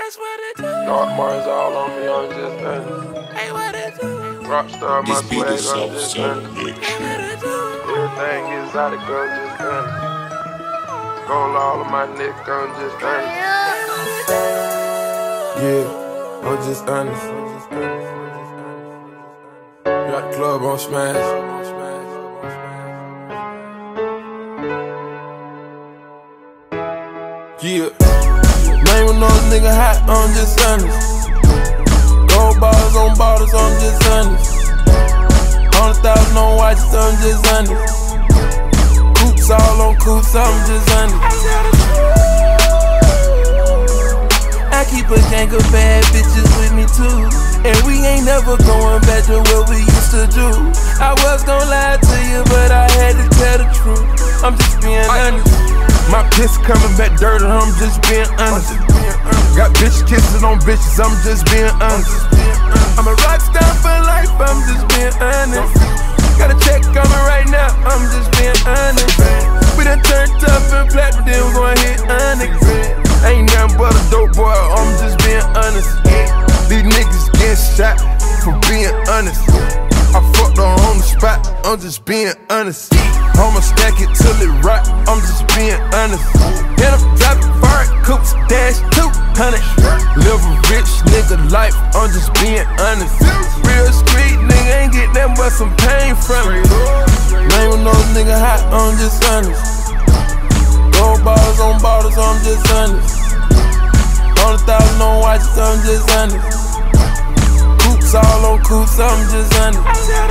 That's what it do. Dark Marzal on me, I'm just honest. Hey, what it do? Rockstar, my This beat swag, is I'm just honest. Hey, what it do? Everything exotic, I'm just honest. Gold all of my neck, I'm just honest. Yeah, I'm just honest. Got the club on smash. Yeah, name another nigga hot, I'm just honest. Gold bottles on bottles, I'm just honest. 100,000 on watches, I'm just honest. Coupes all on coupes, I'm just honest. I keep a gang of bad bitches with me too, and we ain't never going back to what we used to do. I was gon' lie to you, but I had to tell the truth. I'm just being honest. My piss coming back dirty, I'm just being honest. Got bitch kissing on bitches, I'm just being honest. I'm a rock star for life, I'm just being honest. Got a check coming right now, I'm just being honest. We done turned up and platinum, then we gon' hit honest. Ain't nothing but a dope boy, I'm just being honest. These niggas getting shot for being honest. I fucked her on the spot, I'm just being honest. I'ma stack it till it rot, I'm just being honest. Then I'm dropping fire, Coupes, dash 200. Live a rich nigga life, I'm just being honest. Real street nigga ain't get nothing but some pain from it. Name another nigga hot, I'm just honest. Gold bottles on bottles, I'm just honest. 100,000 on watches, I'm just honest. Coupes all on coupes, I'm just honest.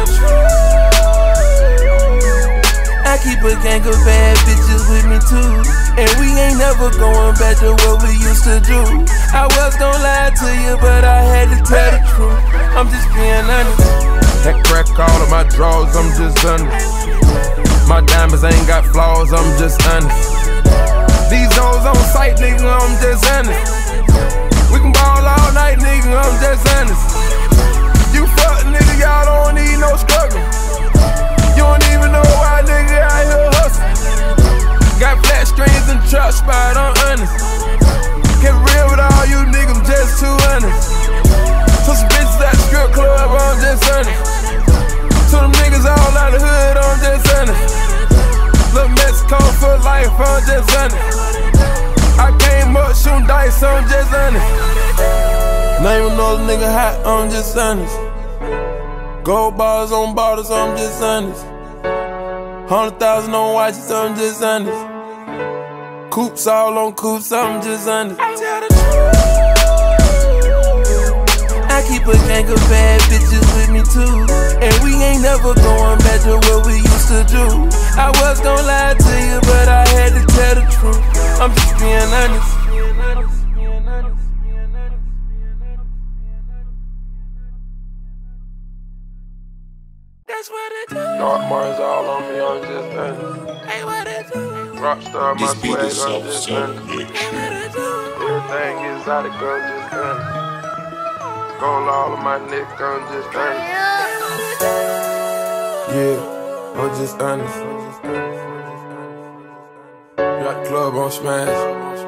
I keep a gang of bad bitches with me too, and we ain't never going back to what we used to do. I was gon' lie to you, but I had to tell the truth. I'm just being honest. That crack all of my drawers, I'm just honest. My diamonds ain't got flaws, I'm just honest. These hoes on sight, nigga, I'm just honest. We can ball all night, nigga, I'm just honest. You fuck nigga, y'all don't need no struggle. You don't even know why nigga out here hustle. Got flat screens and truck spot, I'm honest. Get real with all you niggas, I'm just too honest. To some bitches at the strip club, I'm just honest. To them niggas all out the hood, I'm just honest. Little Mexico for life, I'm just honest. I came up shooting dice, I'm just honest. Name another nigga hot, I'm just honest. Gold bars on bottles, I'm just honest. 100,000 on watches, I'm just honest. Coupes all on coupes, I'm just honest. I keep a gang of bad bitches with me too, and we ain't never going back to what we used to do. I was gon' lie to you, but I had to tell the truth. I'm just being honest. That's what it do. Dark Marzal on me, I'm just honest. Hey, what it do? Rockstar, my This beat swag, is I'm just honest. so Hey, what it do? Everything exotic, I'm just honest. Gold all of my neck, I'm just honest. Yeah, I'm just honest. Got the club on smash.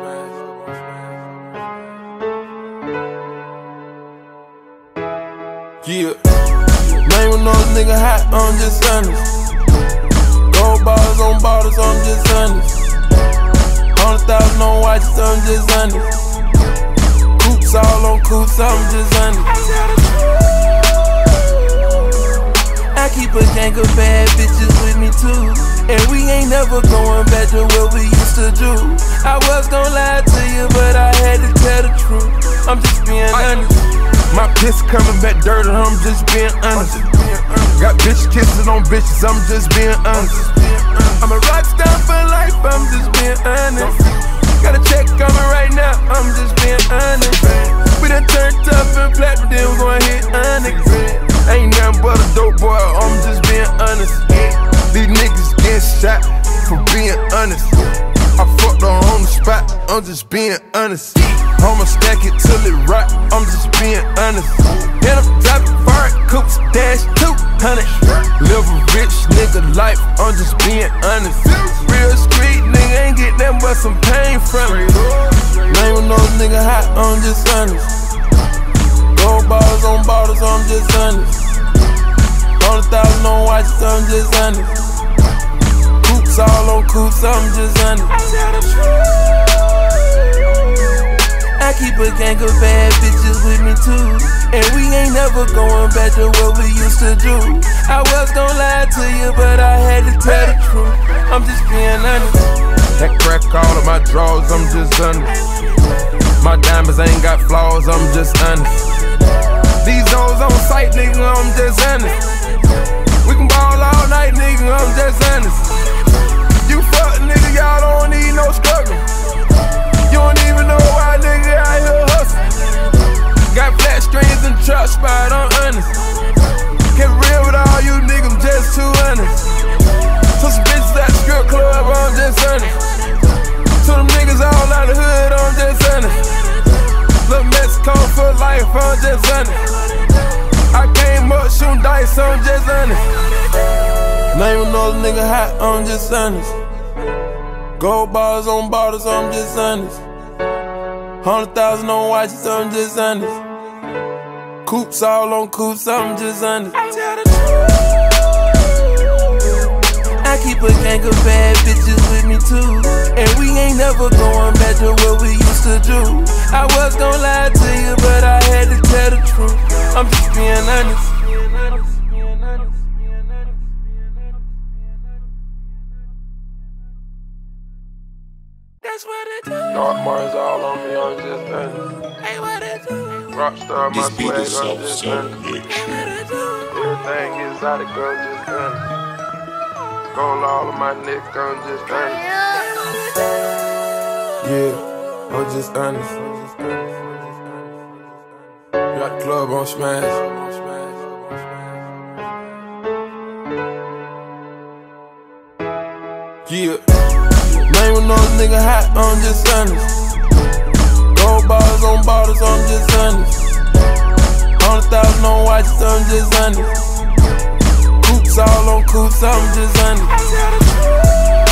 Yeah, name another nigga hot, I'm just honest. Gold bottles on bottles, I'm just honest. 100,000 on watches, I'm just honest. Coupes all on coupes, I'm just honest. I keep a gang of bad bitches with me too, and we ain't never going back to what we used to do. I was gon' lie to you, but I had to tell the truth. I'm just being honest. My piss coming back dirty, I'm just being honest. Got bitch kissing on bitches, I'm just being honest. I'm a rock star for life, I'm just being honest. Got a check coming right now, I'm just being honest. We done turned up and platinum, then we gon' hit honest. Ain't nothing but a dope boy, I'm just being honest. These niggas getting shot for being honest. I fucked her on the spot, I'm just being honest. I'ma stack it till it rot, I'm just being honest. Then I'm dropping fire, Coupes, dash 200. Live a rich nigga life, I'm just being honest. Real street nigga ain't get nothing but some pain from it. Name another nigga hot, I'm just honest. Gold bars on bottles, I'm just honest. 100,000 on watches, I'm just honest. Coupes all on coupes, I'm just honest. I tell the truth. I keep a gang of bad bitches with me too, and we ain't never going back to what we used to do. I was gon' lie to you, but I had to tell the truth. I'm just being honest. That crack all of my drawers, I'm just honest. My diamonds ain't got flaws, I'm just honest. These hoes on sight, nigga, I'm just honest. We can ball all night, nigga, I'm just honest. You fuck, nigga, y'all don't need no struggle. You don't even know why, nigga, out here hustle. Got flat screens and truck spot, I'm honest. Kept real with all you niggas, I'm just too honest. To some bitches at the strip club, I'm just honest. To them niggas all out the hood, I'm just honest. Look, Mexico for life, I'm just honest. I came up shooting dice, I'm just honest. Name another nigga hot, I'm just honest. Gold bars on bottles, I'm just honest. 100,000 on watches, I'm just honest. Coupes all on coupes, I'm just honest. I tell the truth. I keep a gang of bad bitches with me too, and we ain't never going back to what we used to do. I was gon' lie to you, but I had to tell the truth. I'm just being honest. That's what it do. Dark Marzal on me, I'm just honest. Hey, what it do? Rockstar, my This beat swag, is I'm just honest. mix. Hey, what it do? Everything exotic, I'm just honest. Gold all of my neck, I'm just honest. Yeah, I'm just honest. Got the club on smash. Yeah. Name another nigga hot, I'm just honest. Gold bars on bottles, I'm just honest. 100,000 on watches, I'm just honest. Coupes all on coupes, I'm just honest. I tell the truth.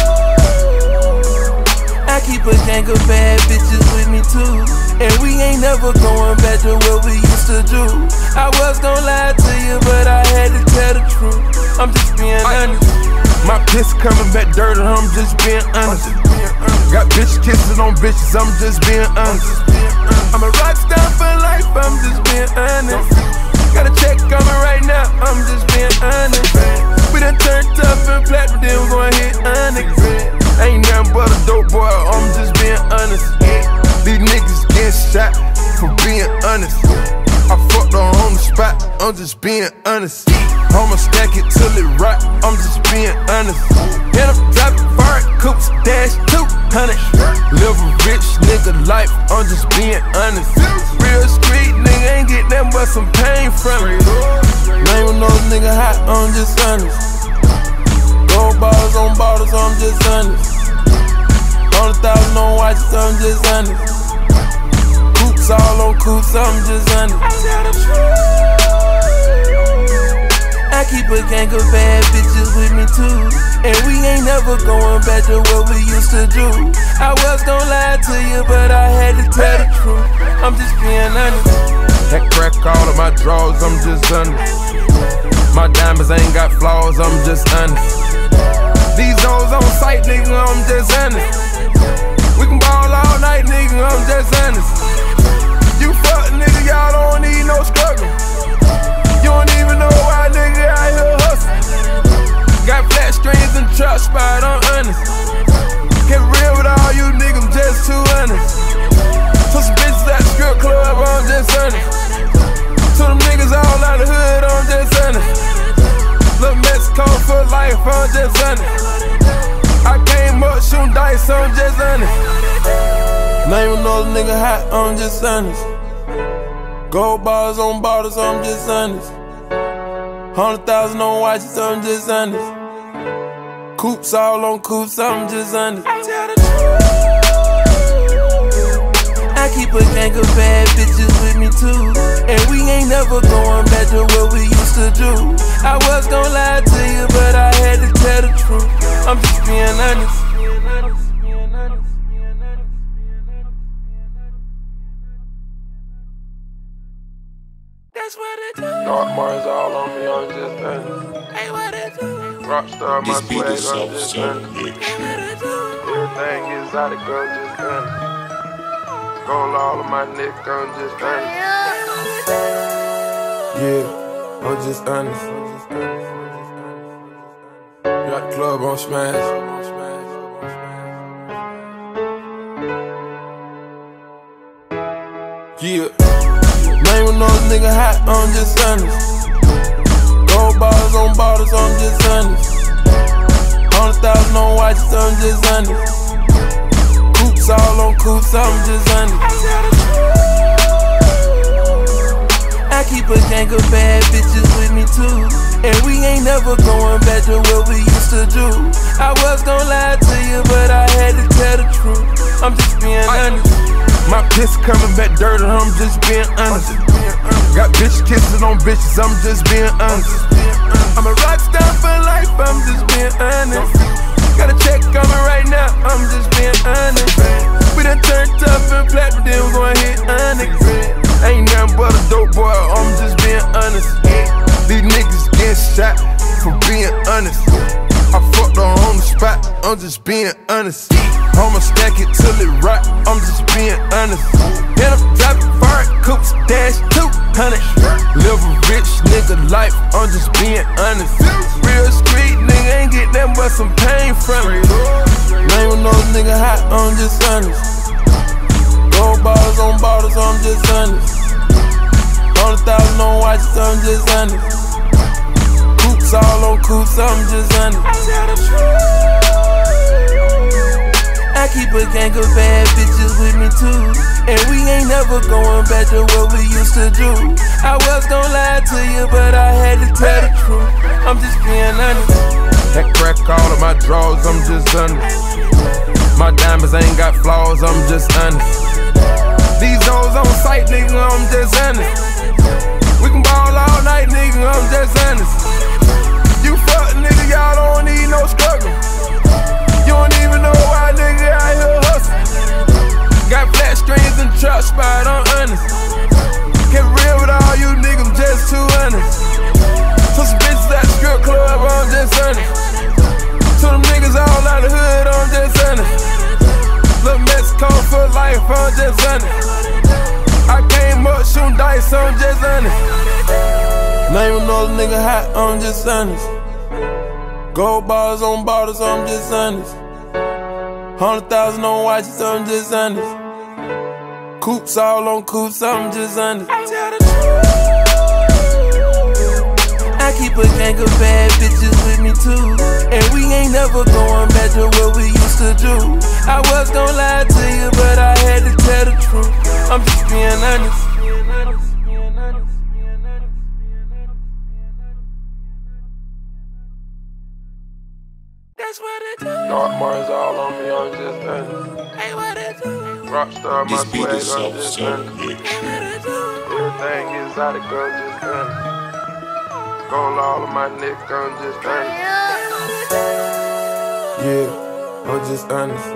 I keep a gang of bad bitches with me too, and we ain't never going back to what we used to do. I was gon' lie to you, but I had to tell the truth. I'm just being honest. My piss coming back dirty, I'm just being honest. Got bitch kisses on bitches, I'm just being honest. I'm a rock star for life, I'm just being honest. Got a check coming right now, I'm just being honest. We done turned tough and platinum, then we gon' hit honest. Ain't nothing but a dope boy, I'm just being honest. These niggas getting shot for being honest. I fucked her on the spot, I'm just being honest. I'ma stack it till it rot, I'm just being honest. And I'm dropping fire, Coupes, dash 200. Live a rich nigga life, I'm just being honest. Real street nigga ain't get nothing but some pain from it. Name another nigga hot, I'm just honest. Gold bars on bottles, I'm just honest. 100,000 on watches, I'm just honest. Coupes all on coupes, I'm just honest. I tell the truth. I keep a gang of bad bitches with me too, and we ain't never going back to what we used to do. I was gon' lie to you, but I had to tell the truth. I'm just being honest. That crack all of my drawers, I'm just honest. My diamonds ain't got flaws, I'm just honest. These hoes on sight, nigga, I'm just honest. We can ball all night, nigga, I'm just honest. You fuck, nigga, y'all don't need no struggle. You don't even know why, nigga, out here hustle. Got flat screens and truck spot, I'm honest. Kept real with all you niggas, I'm just too honest. To some bitches at the strip club, I'm just honest. To them niggas all out the hood, I'm just honest. Look, Mexico for life, I'm just honest. I came up shooting dice, I'm just honest. Name another nigga hot, I'm just honest. Gold bars on bottles, I'm just honest. 100,000 on watches, I'm just honest. Coupes all on coupes, I'm just honest. I tell the truth. I keep a gang of bad bitches with me too, and we ain't never going back to what we used to do. I was gon' lie to you, but I had to tell the truth. I'm just being honest. That's what it do. Dark Marzal on me, I'm just honest. Hey, what it do. Rockstar, my This beat swag, is I'm just honest. Hey, what it do. Everything exotic, I'm just honest. Gold all of my neck, I'm just honest. Yeah, I'm just honest. Got the club on smash. Yeah, name of no nigga hot, I'm just honest. Gold bottles on bottles, I'm just honest. 100,000 on watches, I'm just honest. Coupes all on coupes, I'm just honest. I keep a gang of bad bitches with me too, and we ain't never going back to what we used to do. I was gon' lie to you, but I had to tell the truth. I'm just being honest. My piss coming back dirty, I'm just being honest. Got bitch kissing on bitches, I'm just being honest. I'm a rock star for life, I'm just being honest. Got a check coming right now, I'm just being honest. We done turned up and platinum, then we gon' hit honest. Ain't nothing but a dope boy, I'm just being honest. These niggas getting shot for being honest. I fucked her on the spot, I'm just being honest. I'ma stack it till it rot, I'm just being honest. Then I'm dropping fire, Coupes, dash 200. Live a rich nigga life, I'm just being honest. Real street nigga ain't get nothing but some pain from it. Name of no nigga hot, I'm just honest. Gold bottles on bottles, I'm just honest. 100,000 on watches, I'm just honest. Coupes all on coupes, I'm just honest. I keep a gang of bad bitches with me too, and we ain't never going back to what we used to do. I was gon' lie to you, but I had to tell the truth. I'm just being honest. That crack all of my drawers, I'm just honest. My diamonds ain't got flaws, I'm just honest. These hoes on sight, nigga, I'm just honest. We can ball all night, nigga, I'm just honest. You fuck, nigga, y'all don't need no struggle. You don't even know why, nigga, out here hustle. Got flat strings and truck spot, I'm honest. Get real with all you niggas, I'm just too honest. To some bitches at the strip club, I'm just honest. To them niggas all out the hood, I'm just honest. Little Mexico for life, I'm just honest. I came up shooting dice, I'm just honest. Name another nigga hot, I'm just honest. Gold bars on bottles, I'm just honest. 100,000 on watches, I'm just honest. Coupes all on coupes, I'm just honest. I keep a gang of bad bitches with me too, and we ain't never going back to what we used to do. I was gon' lie to you, but I had to tell the truth. I'm just being honest. That's what it do. Dark Marzal on me, I'm just honest. Hey, what it do. Rockstar, my This beat swag, is I'm just honest. Hey, what it do. Everything exotic, I'm just honest. Gold all of my neck, I'm just honest. Yeah, I'm just honest.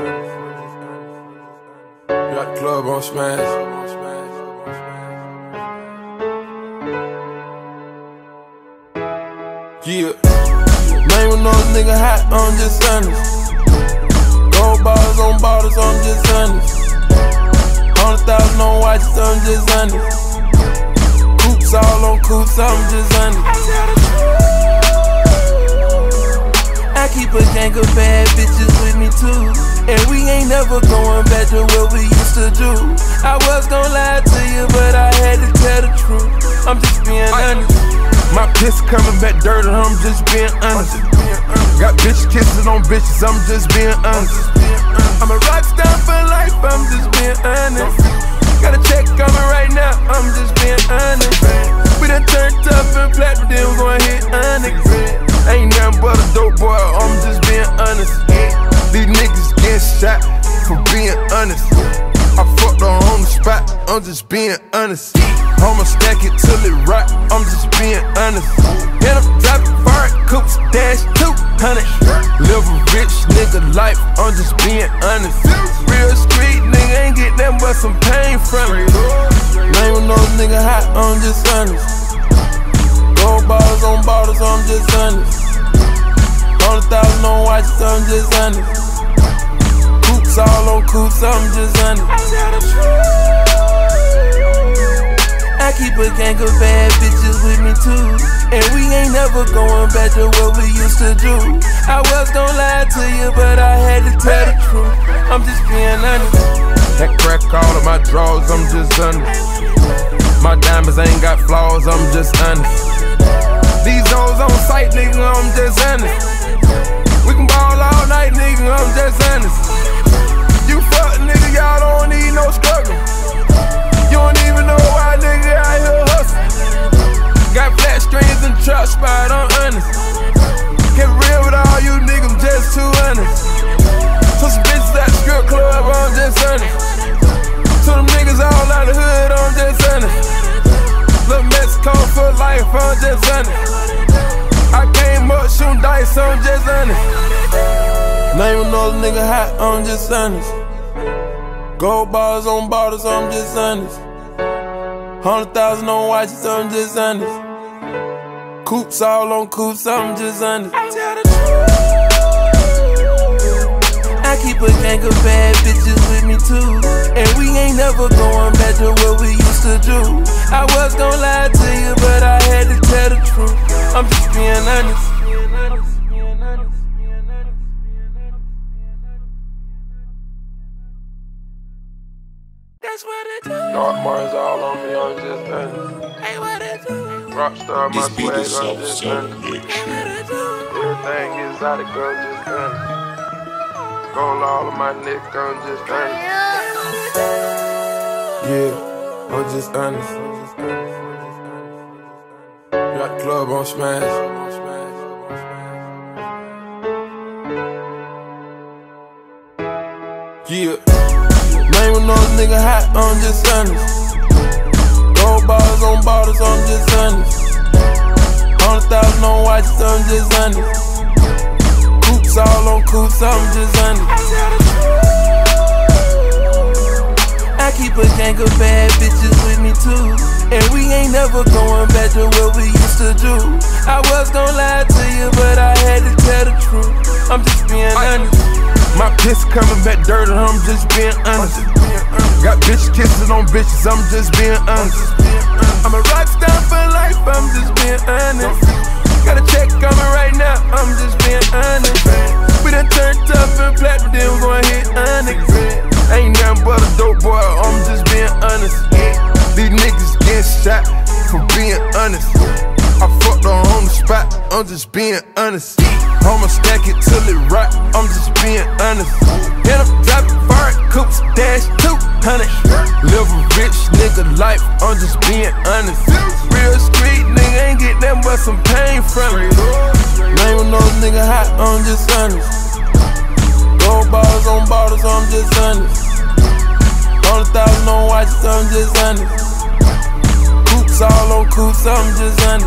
Got the club on smash. Yeah, name of no nigga hot, I'm just honest. Gold bottles on bottles, I'm just honest. 100,000 on watches, I'm just honest. Coupes all on coupes, I'm just honest. I keep a gang of bad bitches with me too, and we ain't never going back to what we used to do. I was gon' lie to you, but I had to tell the truth. I'm just being honest. My piss coming back dirty, I'm just being honest. Got bitch kissing on bitches, I'm just being honest. I'm a rock star for life, I'm just being honest. Got a check coming right now, I'm just being honest. We done turned up and platinum, then we gon' hit honest. Ain't nothing but a dope boy, I'm just being honest. These niggas getting shot for being honest. I fucked her on the spot, I'm just being honest. I'ma stack it till it rot, I'm just being honest. Then I'm dropping fire, Coupes, dash 200. Live a rich nigga life, I'm just being honest. Real street nigga ain't get nothing but some pain from it. Name another nigga hot, I'm just honest. Gold bottles on bottles, I'm just honest. 100,000 on watches, I'm just honest. Coupes all on coupes, I'm just honest. I keep a gang of bad bitches with me too, and we ain't never going back to what we used to do. I was gon' lie to you, but I had to tell the truth. I'm just being honest. That crack all of my drawers, I'm just honest. My diamonds ain't got flaws, I'm just honest. These hoes on sight, nigga, I'm just honest. We can ball all night, nigga, I'm just honest. You fuck, nigga, y'all don't need no struggle. You don't even know why, nigga, out here hustle. Got flat screens and truck spot, I'm honest. Get real with all you niggas, I'm just too honest. To some bitches at the strip club, I'm just honest. To them niggas all out the hood, I'm just honest. Little Mexico for life, I'm just honest. I came up shooting dice, I'm just honest. Name another nigga hot, I'm just honest. Gold bars on bottles, I'm just honest. 100,000 on watches, I'm just honest. Coupes all on coupes, I'm just honest. I keep a gang of bad bitches with me too, and we ain't never going back to what we used to do. I was gon' lie to you, but I had to tell the truth. I'm just being honest. That's what it do. Dark Marzal on me, I'm just honest. Hey, what it do? Rockstar, my This beat swag, is I'm just honest. bitch. Hey, what it do? Everything exotic, I'm just honest. Gold all of my neck, I'm just honest. Yeah, I'm just honest. Got the club on smash. Yeah. Name another nigga hot, I'm just honest. Gold bottles on bottles, I'm just honest. 100,000 on watches, I'm just honest. Coupes all on coupes, I'm just honest. I keep a gang of bad bitches with me too, and we ain't never going back to what we used to do. I was gon' lie to you, but I had to tell the truth. I'm just being honest. My piss coming back dirty, I'm just being honest. Got bitch kisses on bitches, I'm just being honest. I'm a rock star for life, I'm just being honest. Got a check coming right now, I'm just being honest. We done turned up and platinum, then we gon' hit honest. Ain't nothing but a dope boy, I'm just being honest. These niggas getting shot for being honest. I fucked her on the spot, I'm just being honest. I'ma stack it till it rot, I'm just being honest. Hit up, drop it, fire, Coupes, dash 200. Live a rich nigga life, I'm just being honest. Real street nigga ain't get nothing but some pain from it. Name another nigga hot, I'm just honest. Gold bottles on bottles, I'm just honest. 100,000 on watches, I'm just honest. Coupes all on coupes, I'm just honest.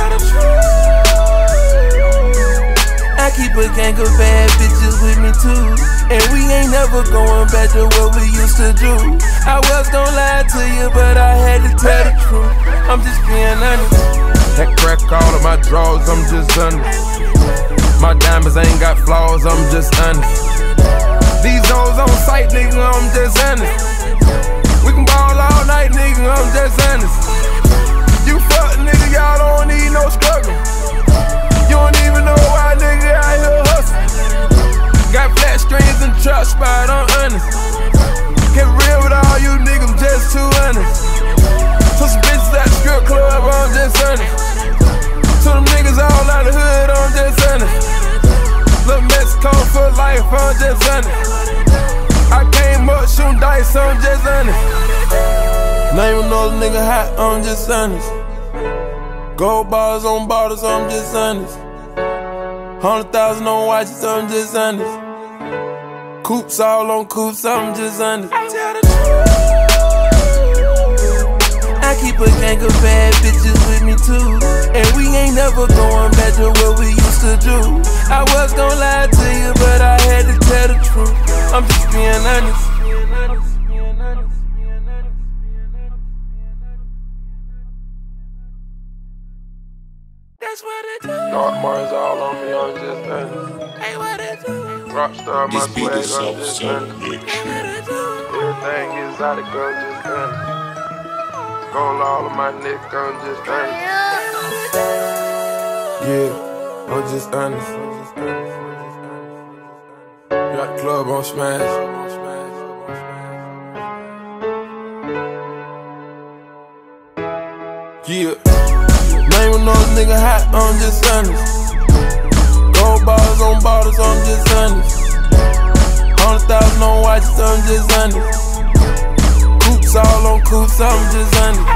I keep a gang of bad bitches with me too, and we ain't never going back to what we used to do. I was gon' lie to you, but I had to tell the truth. I'm just being honest. That crack all of my drawers, I'm just honest. My diamonds ain't got flaws, I'm just honest. These hoes on sight, nigga, I'm just honest. We can ball all night, nigga, I'm just honest. You fuck, nigga, y'all don't need no struggle. You don't even know why, nigga, out here hustle. Got flat screens and truck spot, I'm honest. Get real with all you niggas, I'm just too honest. To some bitches at the strip club, I'm just honest. To them niggas all out the hood, I'm just honest. Little Mexico for life, I'm just honest. I came up shooting dice, I'm just honest. Name another nigga hot, I'm just honest. Gold bars on bottles, I'm just honest. 100,000 on watches, I'm just honest. Coupes all on coupes, I'm just honest. I keep a gang of bad bitches with me too, and we ain't never going back to what we used to do. I was gon' lie to you, but I had to tell the truth. I'm just being honest. Dark Marzal on me, I'm just honest. Hey, what it do? Rockstar, my This beat swag, is I'm just honest. self-mix. Hey, what it do? Everything exotic, I'm just honest. Gold all of my neck, I'm just honest. Yeah, I'm just honest. Got the club on smash. Yeah, name of those nigga hot, I'm just honest. Gold bottles on bottles, I'm just honest. 100,000 on watches, I'm just honest. Coupes all on coupes, I'm just honest.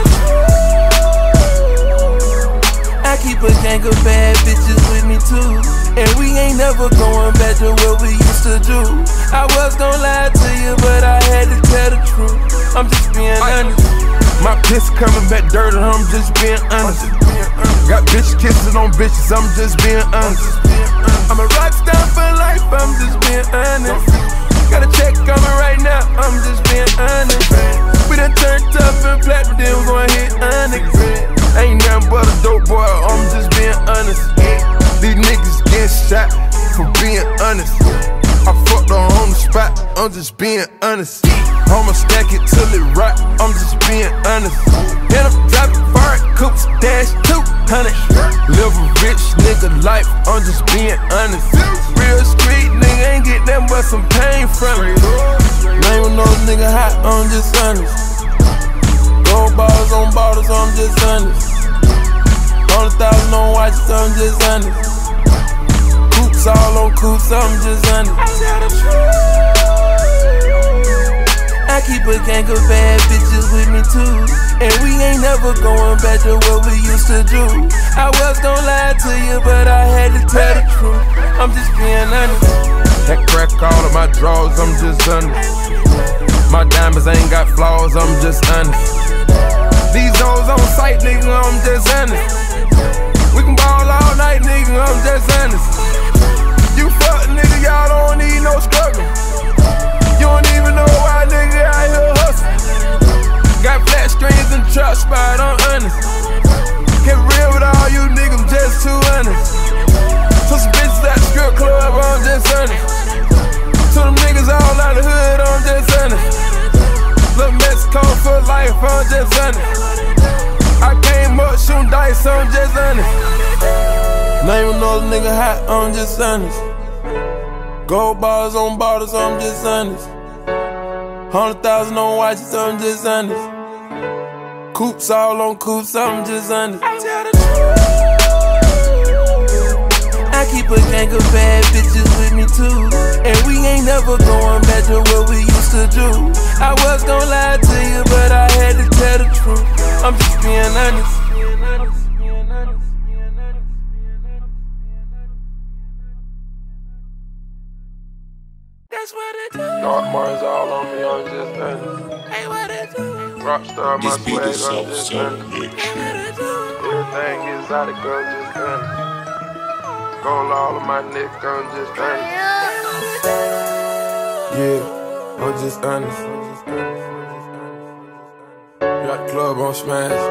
I keep a gang of bad bitches with me too, and we ain't never going back to what we used to do. I was gon' lie to you, but I had to tell the truth. I'm just being honest. My piss coming back dirty, I'm just being honest. Got bitch kissing on bitches, I'm just being honest. I'm a rock star for life, I'm just being honest. Got a check coming right now, I'm just being honest. We done turned up and platinum, then we gon' hit honest. Ain't nothing but a dope boy, I'm just being honest. These niggas getting shot for being honest. I fucked her on the spot, I'm just being honest. I'ma stack it till it rot, I'm just being honest. Then I'm dropping foreign Coupes, dash 200. Live a rich nigga life, I'm just being honest. Real street nigga ain't get nothing but some pain from it. Name of those nigga hot, I'm just honest. Gold bottles on bottles, I'm just honest. 100,000 on watches, I'm just honest. Coupes all on coupes, I'm just honest. I keep a gang of bad bitches with me too, and we ain't never going back to what we used to do. I was gon' lie to you, but I had to tell the truth. I'm just being honest. That crack all of my drawers, I'm just honest. My diamonds ain't got flaws, I'm just honest. These hoes on sight, nigga, I'm just honest. We can ball all night, nigga, I'm just honest. You fuck nigga, y'all don't need no struggle. You don't even know why nigga out here hustle. Got flat strings and truck spot, I'm honest. Get real with all you niggas, I'm just too honest. To some bitches at the strip club, I'm just honest. To them niggas all out the hood, I'm just honest. Little Mexico for life, I'm just honest. I came up shooting dice, I'm just honest. Name another nigga hot, I'm just honest. Gold bars on bottles, I'm just honest. 100,000 on watches, I'm just honest. Coupes all on coupes, I'm just honest. I keep a gang of bad bitches with me too, and we ain't never going back to what we used to do. I was gon' lie to you, but I had to tell the truth. I'm just being honest. That's what it do. Dark Marzal on me, I'm just honest. Hey, what it do? Rockstar, my This beat swag, is I'm just honest. self-mix. Hey, what it do? Everything exotic, I'm just honest. Gold all of my neck, I'm just honest. Yeah, I'm just honest. Got the club on smash.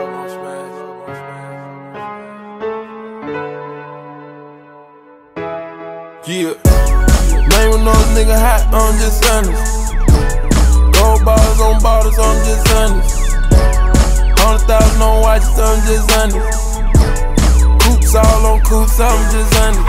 Yeah, name of those nigga hot, I'm just honest. Gold bottles on bottles, I'm just honest. 100,000 on watches, I'm just honest. Coupes all on coupes, I'm just honest.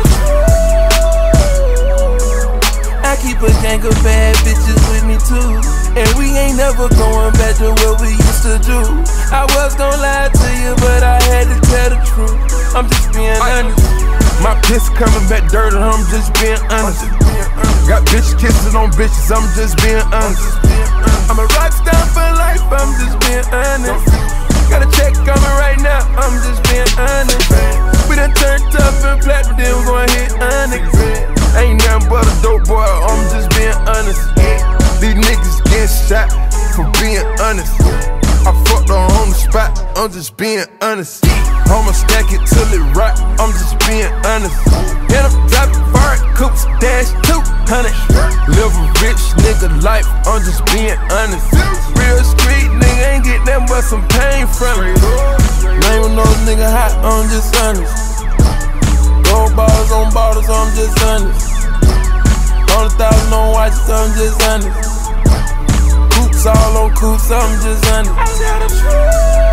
I keep a gang of bad bitches with me too, and we ain't never going back to what we used to do. I was gon' lie to you, but I had to tell the truth. I'm just being honest. My piss coming back dirty, I'm just being honest. Got bitch kissing on bitches, I'm just being honest. I'm a rock star for life, I'm just being honest. Got a check coming right now, I'm just being honest. We done turned up and platinum, then we gon' hit honest. Ain't nothing but a dope boy, I'm just being honest. These niggas getting shot for being honest. I fucked her on the spot, I'm just being honest. I'ma stack it till it rot, I'm just being honest. Then I'm dropping foreign Coupes, dash 200. Live a rich nigga life, I'm just being honest. Real street nigga ain't get nothing but some pain from it. Name of those nigga hot, I'm just honest. Gold bars on bottles, I'm just honest. 100,000 on watches, I'm just honest. Coupes all on coupes, I'm just honest. I tell the truth.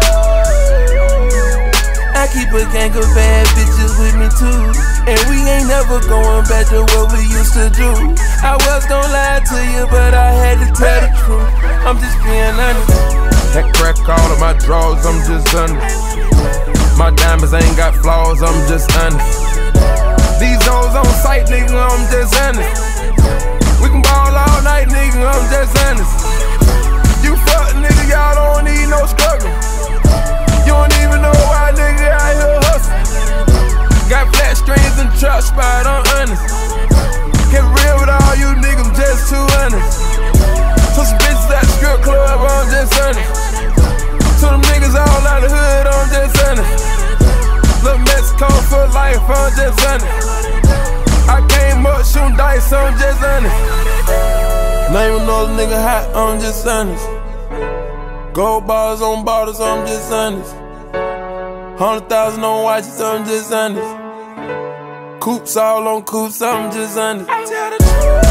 I keep a gang of bad bitches with me too, and we ain't never going back to what we used to do. I was gon' lie to you, but I had to tell the truth. I'm just being honest. That crack all of my drawers, I'm just honest. My diamonds ain't got flaws, I'm just honest. These hoes on sight, nigga, I'm just honest. We can ball all night, nigga, I'm just honest. You fuck nigga, y'all don't need no struggle. You don't even know why nigga out here hustle. Got flat screens and truck spot, I'm honest. Get real with all you niggas, I'm just too honest. To some bitches at the strip club, I'm just honest. To them niggas all out the hood, I'm just honest. Look Mexico for life, I'm just honest. I came up shooting dice, I'm just honest. Name another nigga hot, I'm just honest. Gold bars on bottles, I'm just honest. 100,000 on watches, I'm just honest. Coupes all on coupes, I'm just honest. I tell the truth.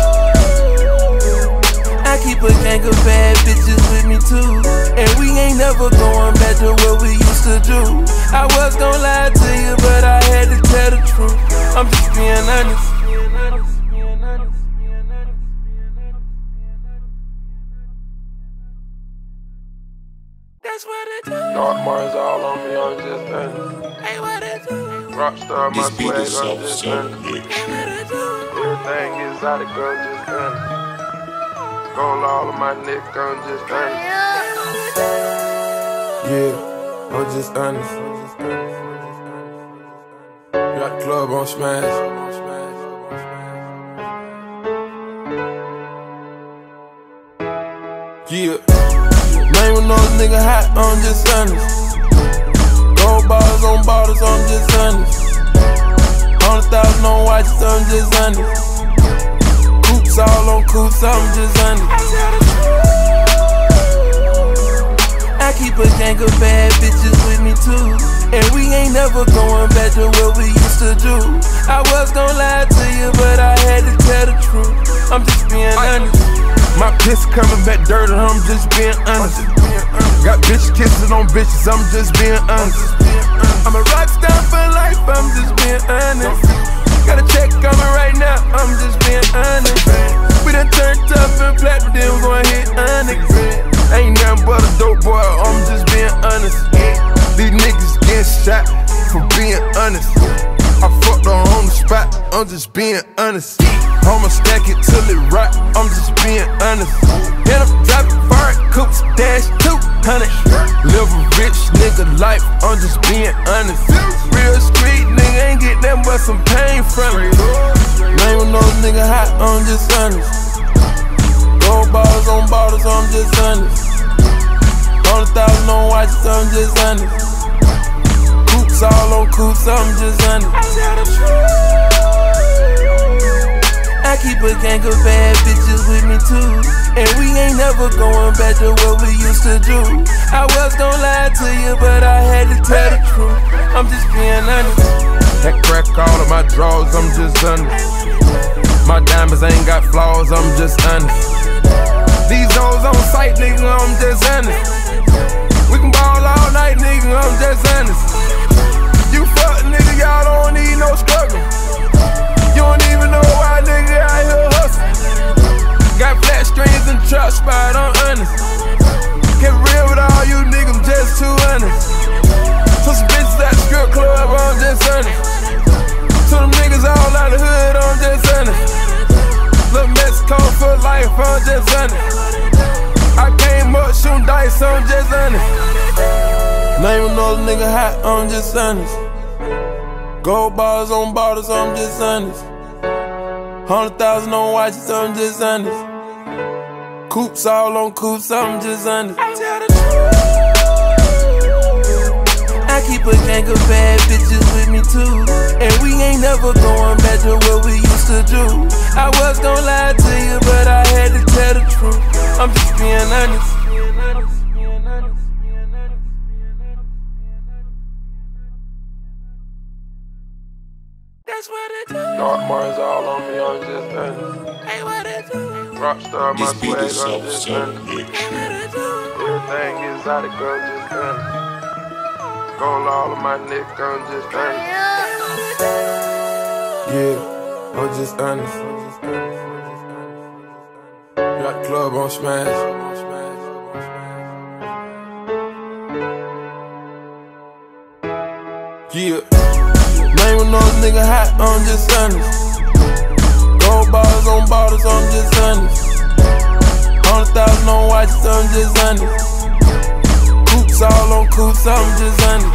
I keep a gang of bad bitches with me too, and we ain't never going back to what we used to do. I was gon' lie to you, but I had to tell the truth. I'm just being honest. That's what it do. Dark Marzal on me, I'm just honest. Hey, what it do? Rockstar, my This beat swag, is I'm just honest. mix. Hey, what it do? Everything exotic, I'm just honest. Gold all of my neck, I'm just honest. Yeah, I'm just honest. Got the club on smash. Yeah. Name another nigga hot, I'm just honest. Gold bars on bottles, I'm just honest. 100,000 on watches, I'm just honest. Coupes all on coupes, I'm just honest. I keep a gang of bad bitches with me too, and we ain't never going back to what we used to do. I was gon' lie to you, but I had to tell the truth. I'm just being honest. My piss coming back dirty, I'm just being honest. Got bitch kisses on bitches, I'm just being honest. I'm a rock star for life, I'm just being honest. Got a check coming right now, I'm just being honest. We done turned up and platinum, then we gon' hit honest. Ain't nothing but a dope boy, I'm just being honest. These niggas getting shot for being honest. I fucked her on the spot, I'm just being honest. I'ma stack it till it rot, I'm just being honest. Hit up, drop it, fire, Coupes, dash 200. Live a rich nigga life, I'm just being honest. Real street nigga ain't get nothing but some pain from it. Name another nigga hot, I'm just honest. Gold bars on bottles, I'm just honest. 100,000 on watches, I'm just honest. Coupes all on coupes, I'm just honest. I tell the truth. I keep a gang of bad bitches with me too, and we ain't never going back to what we used to do. I was gon' lie to you, but I had to tell the truth. I'm just being honest. That crack all of my drawers, I'm just honest. My diamonds ain't got flaws, I'm just honest. These hoes on sight, nigga, I'm just honest. We can ball all night, nigga, I'm just honest. You fuck nigga, y'all don't need no struggle. You don't even know why nigga out here hustle. Got flat screens and truck spot, I'm honest. Get real with all you niggas, I'm just too honest. To some bitches at the strip club, I'm just honest. To them niggas all out the hood, I'm just honest. Look Mexico for life, I'm just honest. I came up shooting dice, I'm just honest. Name another nigga hot, I'm just honest. Gold bars on bottles, I'm just honest. 100,000 on watches, I'm just honest. Coupes all on coupes, I'm just honest. I tell the truth. I keep a gang of bad bitches with me too, and we ain't never going back to what we used to do. I was gon' lie to you, but I had to tell the truth. I'm just being honest. That's what it do. Dark Marzal on me, I'm just honest. Hey, what it do. Rockstar, my This beat swag, is I'm just honest. self-mix. Hey, what it do. Everything exotic, I'm just honest. Gold all of my neck, I'm just honest. Yeah, I'm just honest. Got the club on smash. Yeah, name of those nigga hot, I'm just honest. Gold bars on bottles, I'm just honest. 100,000 on watches, I'm just honest. Coupes all on coupes, I'm just honest.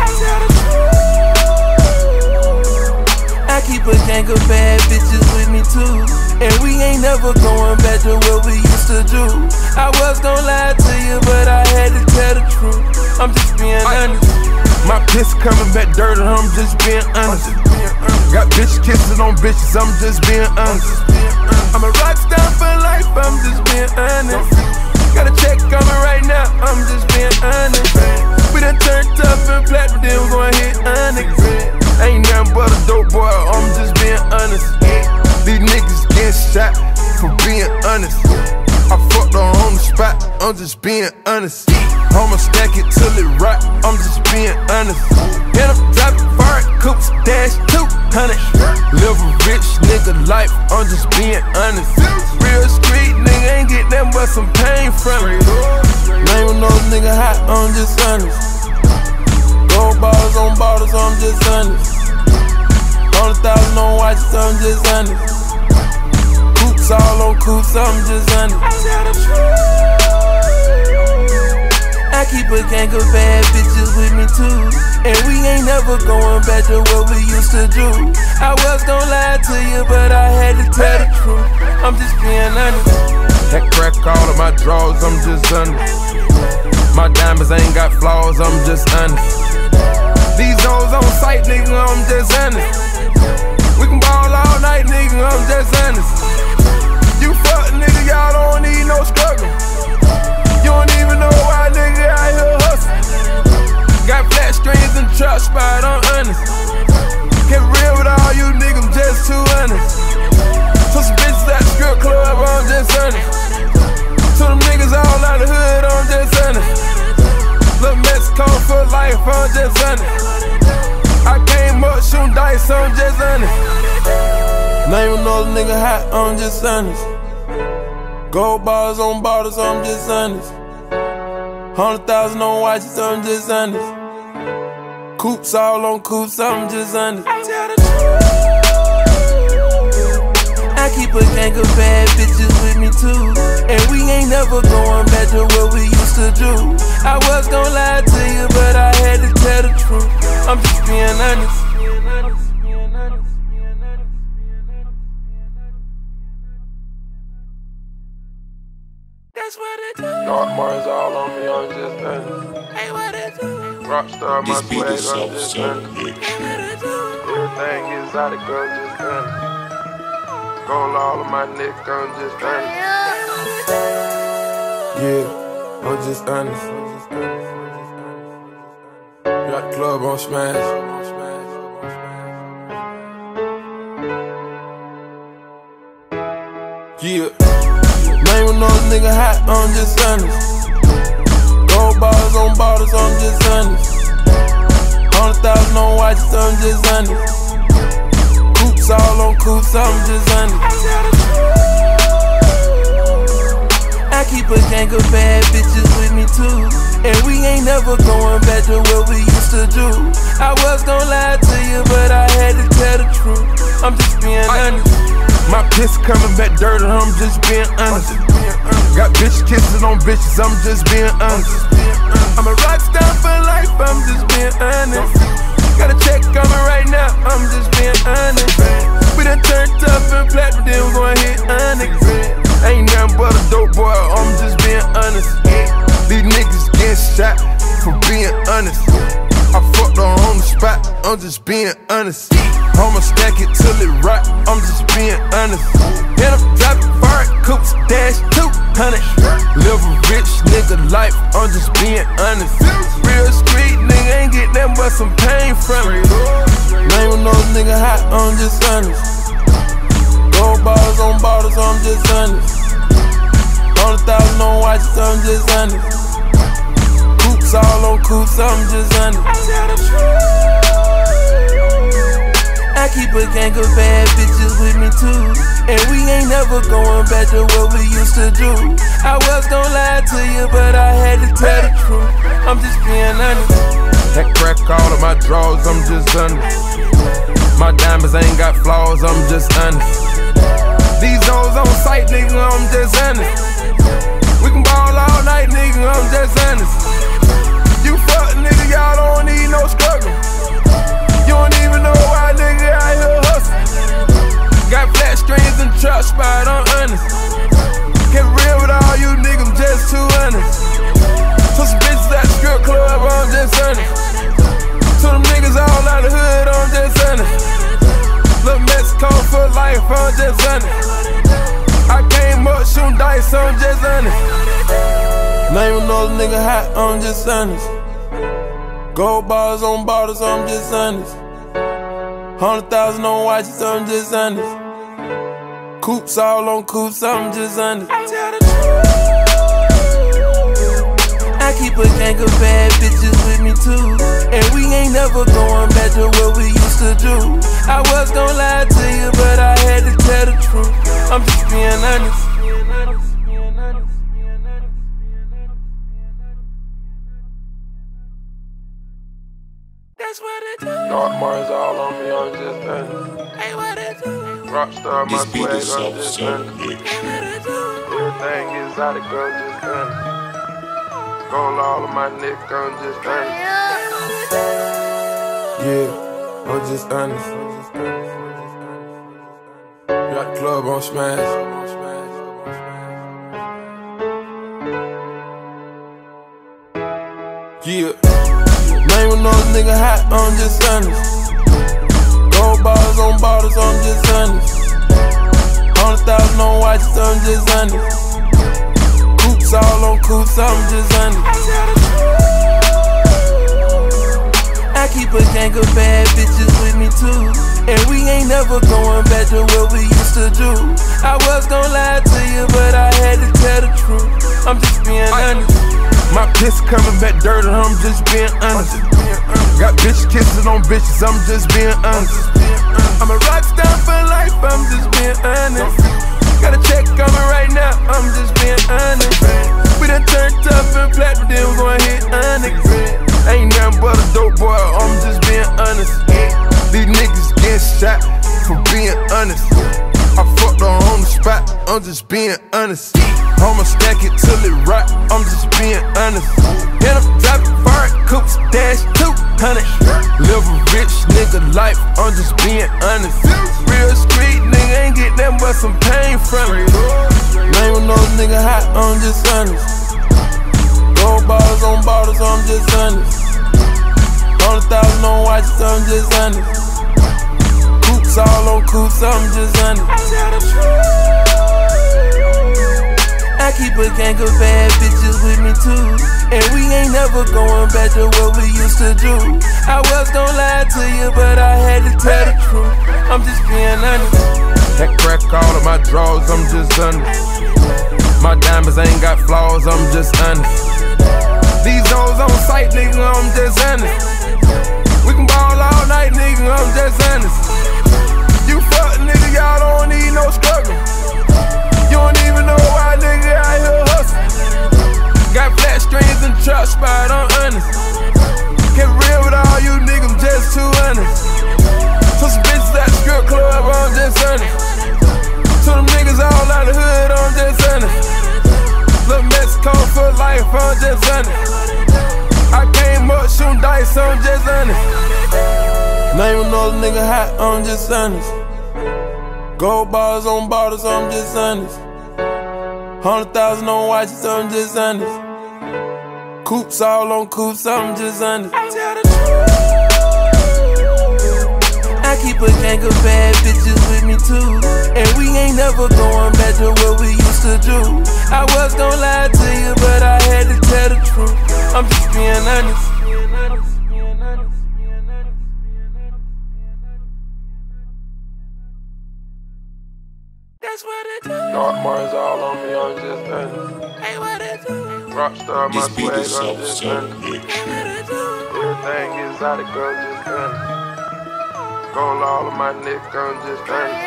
I keep a gang of bad bitches with me too, and we ain't never going back to what we used to do. I was gon' lie to you, but I had to tell the truth. I'm just being honest. My piss coming back dirty, I'm just being honest. Got bitch kissing on bitches, I'm just being honest. I'm a rock star for life, I'm just being honest. Got a check coming right now, I'm just being honest. We done turned up and platinum, then we gon' hit honest. Ain't nothing but a dope boy, I'm just being honest. These niggas getting shot for being honest. I fucked her on the spot, I'm just being honest. I'ma stack it till it rot, I'm just being honest. And I'm driving foreign Coupes, dash 200. Live a rich nigga life, I'm just being honest. Real street nigga ain't get nothing but some pain from it. Name of those nigga hot, I'm just honest. Gold bars on bottles, I'm just honest. 100,000 on watches, I'm just honest. Coupes all on coupes, I'm just honest. I keep a gang of bad bitches with me too, and we ain't never going back to what we used to do. I was gon' lie to you, but I had to tell the truth. I'm just being honest. That crack all of my drawers, I'm just honest. My diamonds ain't got flaws, I'm just honest. These hoes on sight, nigga, I'm just honest. We can ball all night, nigga, I'm just honest. You fuck nigga, y'all don't need no struggle. You don't even know why nigga out here hustle. Got flat strings and trap spot, I'm honest. Get real with all you niggas, I'm just too honest. To some bitches at the strip club, I'm just honest. To them niggas all out the hood, I'm just honest. Little Mexico for life, I'm just honest. I came up shooting dice, I'm just honest. Name another nigga hot, I'm just honest. Gold bars on bottles, I'm just honest. 100,000 on watches, I'm just honest. Coupes all on coupes, I'm just honest. I keep a gang of bad bitches with me too, and we ain't never going back to what we used to do. I was gon' lie to you, but I had to tell the truth. I'm just being honest. That's what it do. Dark Marzal on me, I'm just honest. Hey, what it do. Rockstar, my This beat swag, is I'm just honest. self-mix. Hey, what it do. Everything exotic, I'm just honest. Gold all of my neck, I'm just honest. Yeah, I'm just honest. Got the club on smash. Yeah, name of those nigga hot, I'm just honest. Gold bars on bottles, I'm just honest. 100,000 on watches, I'm just honest. Coupes all on coupes, I'm just honest. I keep a gang of bad bitches with me too, and we ain't never going back to what we used to do. I was gon' lie to you, but I had to tell the truth. I'm just being honest. My piss coming back dirty, I'm just being honest. Got bitch kissing on bitches, I'm just being honest. I'm a rock star for life, I'm just being honest. Got a check coming right now, I'm just being honest. We done turned up and platinum, then we gon' hit honest. Ain't nothing but a dope boy, I'm just being honest. These niggas getting shot for being honest. I fucked her on the spot, I'm just being honest. I'ma stack it till it rock, I'm just being honest. And I'm dropping foreign Coupes, dash 200. Live a rich nigga life, I'm just being honest. Real street nigga ain't get nothing but some pain from it. Name another nigga hot, I'm just honest. Gold bottles on bottles, I'm just honest. 100,000 on watches, I'm just honest. Coupes all on Coupes, I'm just honest. I tell the truth. I keep a gang of bad bitches with me too, and we ain't never going back to what we used to do. I was gon' lie to you, but I had to tell the truth. I'm just being honest. That crack all of my drawers, I'm just honest. My diamonds ain't got flaws, I'm just honest. These hoes on sight, nigga, I'm just honest. We can ball all night, nigga, I'm just honest. You fuck nigga, y'all don't need no struggle. You don't even know why nigga out here hustle. Got flat screens and truck spot, I'm honest. Get real with all you niggas, I'm just too honest. To some bitches at the strip club, I'm just honest. To them niggas all out the hood, I'm just honest. Little Mexico for life, I'm just honest. I came up shooting dice, I'm just honest. Name another nigga hot, I'm just honest. Gold bottles on bottles, I'm just honest. 100,000 on watches, I'm just honest. Coupes all on Coupes, I'm just honest. I tell the truth. I keep a gang of bad bitches with me too, and we ain't never going back to what we used to do. I was gon' lie to you, but I had to tell the truth. I'm just being honest. That's what it do. Dark Marzal on me, I'm just honest. Hey, what it do? Rockstar, my This beat swag, is I'm just honest. mix. Hey, what it do? Everything is out of gun, just honest. Gold all of my neck, I'm just honest. Yeah, I'm just honest. Got the club on smash. Yeah. Name another nigga hot, I'm just honest. Gold bottles on bottles, I'm just honest. 100,000 on watches, I'm just honest. Coupes all on Coupes, I'm just honest. I tell the truth. I keep a gang of bad bitches with me too, and we ain't never going back to what we used to do. I was gon' lie to you, but I had to tell the truth. I'm just being honest. My piss coming back dirty, I'm just being honest. Got bitch kisses on bitches, I'm just being honest. I'm a rock star for life, I'm just being honest. Got a check coming right now, I'm just being honest. We done turned tough and flat, but then we gon' hit honest. Ain't nothing but a dope boy, I'm just being honest. These niggas getting shot for being honest. I fucked her on the spot, I'm just being honest. I'ma stack it till it rock, I'm just being honest. And I'm dropping foreign Coupes, dash 200. Live a rich nigga life, I'm just being honest. Real street nigga ain't get nothing but some pain from it. Name another nigga hot, I'm just honest. Gold bottles on bottles, I'm just honest. 100,000 on watches, I'm just honest. Coupes all on Coupes, I'm just honest. I tell the truth. I keep a gang of bad bitches with me too, and we ain't never going back to what we used to do. I was gon' lie to you, but I had to tell the truth. I'm just being honest. That crack all of my drawers, I'm just honest. My diamonds ain't got flaws, I'm just honest. These hoes on sight, nigga, I'm just honest. We can ball all night, nigga, I'm just honest. You fuck nigga, y'all don't need no struggle. You don't even know why nigga out here hustle. Got flat screens and truck spot, I'm honest. Get real with all you niggas, I'm just too honest. To some bitches at the strip club, I'm just honest. To them niggas all out the hood, I'm just honest. Little Mexico for life, I'm just honest. I came up shooting dice, I'm just honest. Name another nigga hot, I'm just honest. Gold bars on bottles, I'm just honest. 100,000 on watches, I'm just honest. Coupes all on Coupes, I'm just honest. I tell the truth. I keep a gang of bad bitches with me too, and we ain't never going back to what we used to do. I was gonna lie to you, but I had to tell the truth. I'm just being honest. That's what it do. Dark Marzal on me, I'm just honest. Hey, what it do? Rockstar, my This beat swag, is I'm just honest. Hey, what it do? Everything exotic, I'm just honest. Gold all of my neck, I'm just honest.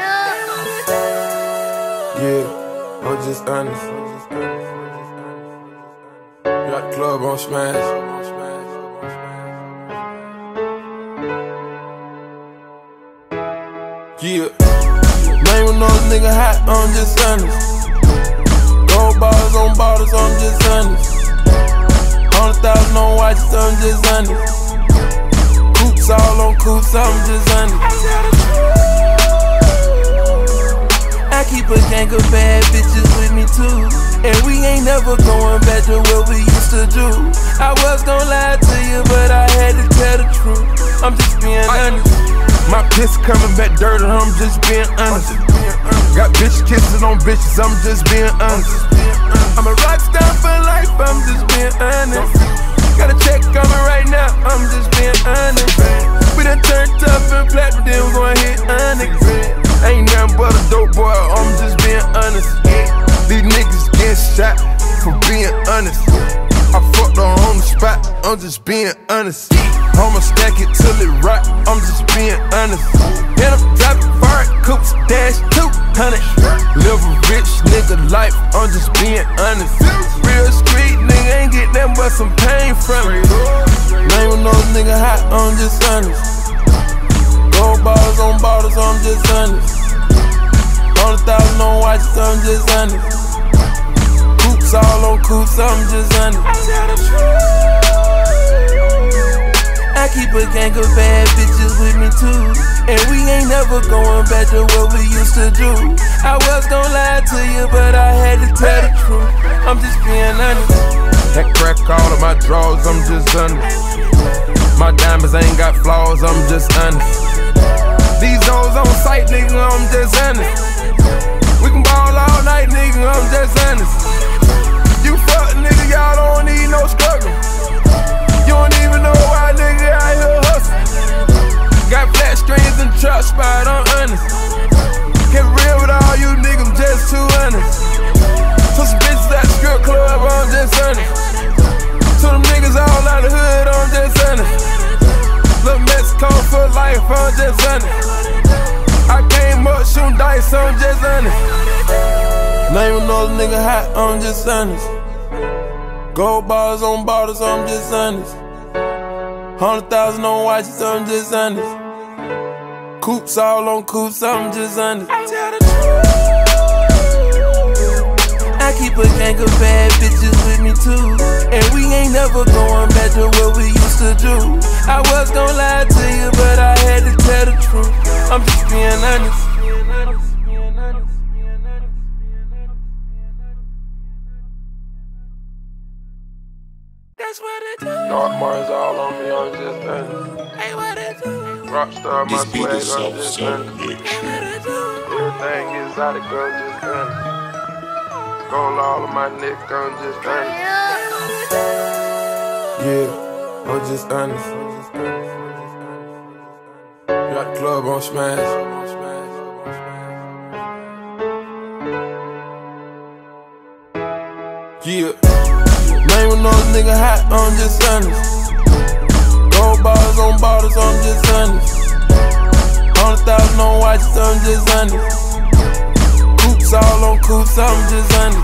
Yeah, I'm just honest. Got the club on smash. Yeah, name of no nigga hot, I'm just honest. Gold bars on bottles, I'm just honest. 100,000 on watches, I'm just honest. Coupes all on coupes, I'm just honest. I keep a gang of bad bitches with me too, and we ain't never going back to what we used to do. I was gonna lie to you, but I had to tell the truth. I'm just being honest. My piss coming back dirty, I'm just being honest. Got bitch kissing on bitches, I'm just being honest. I'm a rock star for life, I'm just being honest. Got a check coming right now, I'm just being honest. We done turned up and platinum, then we gon' hit honest. Ain't nothing but a dope boy, I'm just being honest. These niggas get shot for being honest. I fucked her on the spot, I'm just being honest. I'ma stack it till it rot, I'm just being honest. And I'm driving foreign Coupes, dash 200. Live a rich nigga life, I'm just being honest. Real street nigga ain't get nothing but some pain from it. Name of no nigga hot, I'm just honest. Gold bars on bottles, I'm just honest. 100,000 on watches, I'm just honest. Coupes all on coupes, I'm just honest. I keep a gang of bad bitches with me too, and we ain't never going back to what we used to do. I was gonna lie to you, but I had to tell the truth. I'm just being honest. That crack all of my drawers, I'm just honest. My diamonds ain't got flaws, I'm just honest. These hoes on sight, nigga, I'm just honest. We can ball all night, nigga, I'm just honest. You fuck, nigga, y'all don't need no struggle. You don't even know why, nigga, out here hustle. Got flat strings and trap spot, I'm honest. Get real with all you niggas, I'm just too honest. To some bitches at the strip club, I'm just honest. To them niggas all out the hood, I'm just honest. Little Mexico for life, I'm just honest. I came up shooting dice, I'm just honest. Name another nigga hot, I'm just honest. Gold bars on bottles, I'm just honest. 100,000 on watches, I'm just honest. Coupes all on coupes, I'm just honest. I keep a gang of bad bitches with me too, and we ain't never going back to what we used to do. I was gonna lie to you, but I had to tell the truth. I'm just being honest. That's what it do. Dark Marzal on me, I'm just honest. Hey, what it do? Rockstar, my This beat swag, is I'm just honest. Hey, what it do? Everything exotic, I'm just honest. Gold all of my neck, I'm just honest. Yeah, I'm just honest. Got the club on smash. Yeah, name another nigga hot, I'm just honest. Gold bars on bottles, I'm just honest. 100,000 on watches, I'm just honest. Coupes all on coupes, I'm just honest.